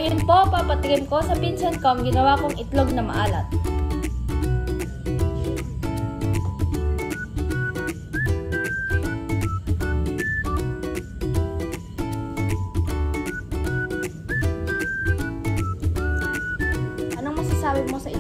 Ngayon po, papatikim ko sa pinsan ko ang ginawa kong itlog na maalat. Anong masasabi mo sa